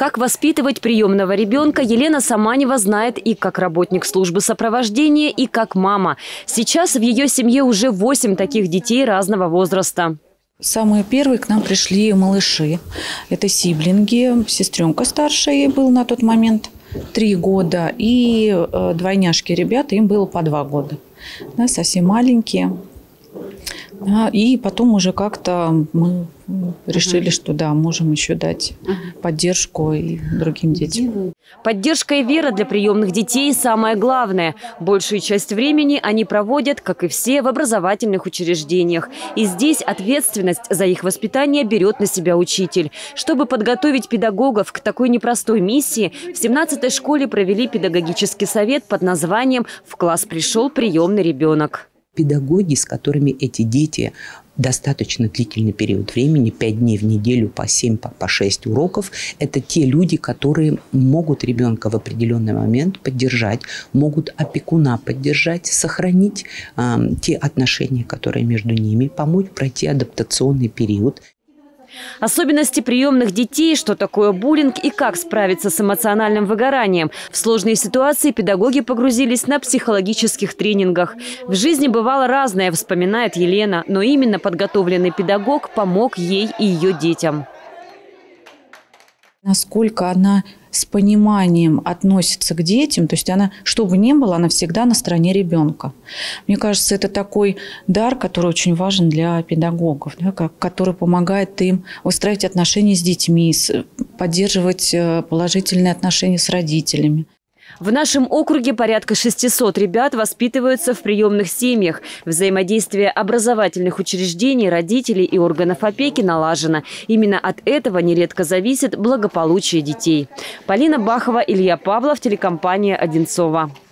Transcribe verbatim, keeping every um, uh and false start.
Как воспитывать приемного ребенка, Елена Саманева знает и как работник службы сопровождения, и как мама. Сейчас в ее семье уже восемь таких детей разного возраста. Самые первые к нам пришли малыши. Это сиблинги. Сестренка старшая ей был на тот момент три года. И двойняшки ребята, им было по два года. Да, совсем маленькие. Да, и потом уже как-то мы решили, uh-huh. что да, можем еще дать uh-huh. поддержку и другим детям. Поддержка и вера для приемных детей – самое главное. Большую часть времени они проводят, как и все, в образовательных учреждениях. И здесь ответственность за их воспитание берет на себя учитель. Чтобы подготовить педагогов к такой непростой миссии, в семнадцатой школе провели педагогический совет под названием «В класс пришел приемный ребенок». Педагоги, с которыми эти дети достаточно длительный период времени, пять дней в неделю, по семь, по шесть уроков, это те люди, которые могут ребенка в определенный момент поддержать, могут опекуна поддержать, сохранить э, те отношения, которые между ними, помочь пройти адаптационный период. Особенности приемных детей, что такое буллинг и как справиться с эмоциональным выгоранием. В сложные ситуации педагоги погрузились на психологических тренингах. В жизни бывало разное, вспоминает Елена, но именно подготовленный педагог помог ей и ее детям. Насколько она с пониманием относится к детям, то есть она, что бы ни было, она всегда на стороне ребенка. Мне кажется, это такой дар, который очень важен для педагогов, да, который помогает им выстраивать отношения с детьми, поддерживать положительные отношения с родителями. В нашем округе порядка шестисот ребят воспитываются в приемных семьях. Взаимодействие образовательных учреждений, родителей и органов опеки налажено. Именно от этого нередко зависит благополучие детей. Полина Бахова, Илья Павлов, телекомпания «Одинцово».